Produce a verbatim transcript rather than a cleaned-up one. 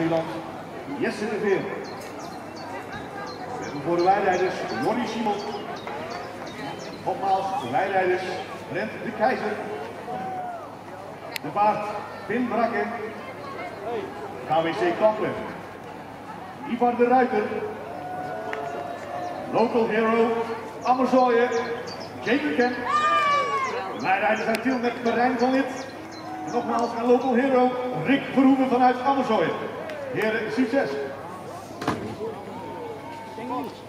Nieuw-Zeeland, Jesse de Veel. We hebben voor de wijrijders Johnny Simon. Nogmaals de wijrijders Brent de Keizer. De paard Pim Brakke. K W C Kampen. Ivar de Ruiter. Local Hero Amerzooien. Jacob Kemp. De wijrijders uit Tiel met Marijn van Lid. En nogmaals een Local Hero Rick Verhoeven vanuit Amerzooien. Heren, succes!